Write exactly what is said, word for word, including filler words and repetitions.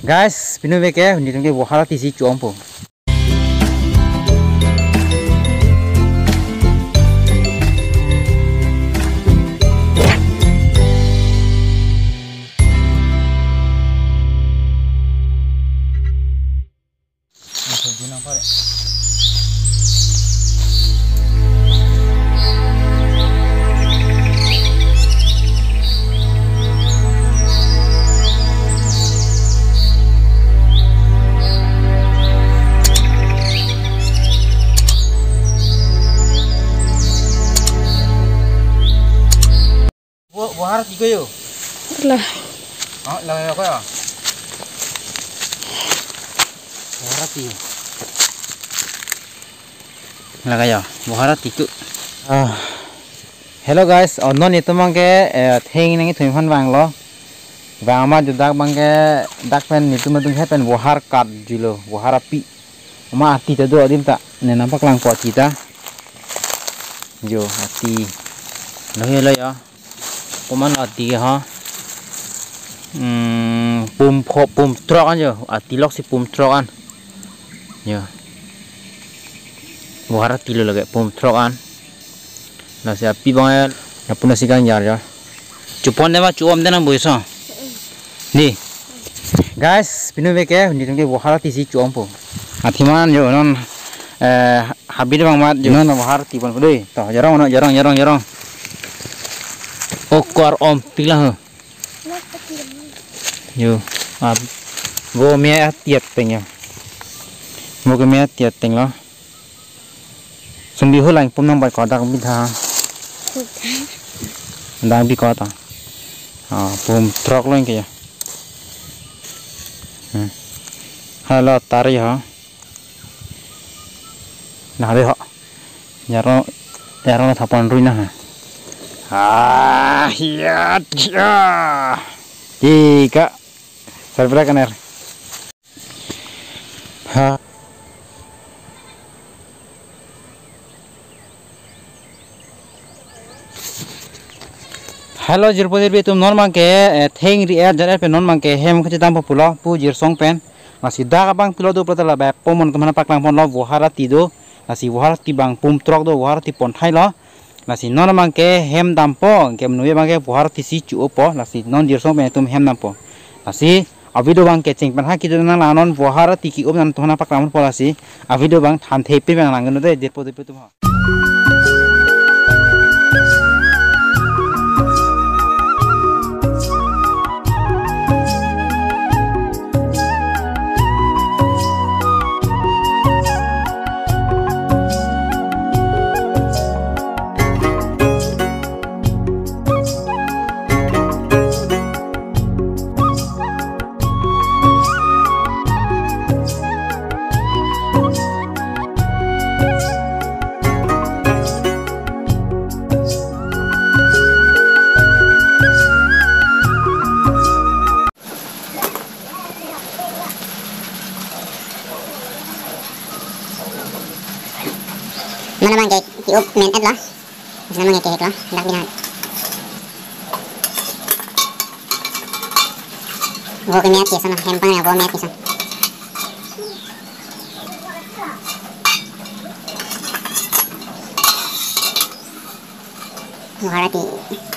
Guys, pinu beke hindi tungke buhala tisi cuampo. Buahar tiga yo. Lah. Oh, lah apa ya? Buahar tiga. Lah kaya, buahar tiga. Ah. Hello guys, onon itu mangke theng nangi thumhan banglo. Bang ama judak mangke dak pen itu madung hepen buahar kat julo, buahar api. Ama ati tado adim tak ne nampak lang po kita. Jo ati. Loh lo ya. Kuman ati ha. Hmm, pum pum truk aja. Ati lok si pum truk an. Ya. Buahar ati lo lagi pum truk an. Nasi api bang ya pun nasi kan jar ya. Cupon deh mah cuam deh nang boyso. Nih. Guys, pinu beke ni tungke buahar ati si cuam po. Ati man yo non eh habis bang mat yo non buahar ati pun pedoi. Toh jarang ono jarang jarang jarang. Okor om pilah. Yo, ab, go mea tiap tengnya. Go ke mea tiap teng lo. Sumbi hulang pun nang bai kodak bitha. Dang bi kota. Ah, pum truk lo ingke ya. Hmm. Halo tari ha. Nah deh ha. Jarang jarang thapan ruina ha. Ah, iya, iya. Jika serba kaner. Ha. Hello, jirpo jirpi tum non mangke theng ri er jare pe non mangke hem khachi dam populo pu jir song pen nasi da bang pilo do protala ba pomon kemana paklang pon lo buhara ti do nasi buhara ti bang pum trok do buhara ti pon thai lo nasi non mangke hem dampo kem nuye mangke buhar tisi cu opo nasi non dirsong pe tum hem dampo nasi avido bang ke ceng panha kido na lanon buhar tiki op nan thona pakram po nasi avido bang than thepe bang langen de dirpo dirpo tum ha. Mana mang kayak tiup main ad lah, mana mang kayak lah, dak binat. Gua kemiat ya sana, hempang ya gua kemiat ya sana. Buahar ati.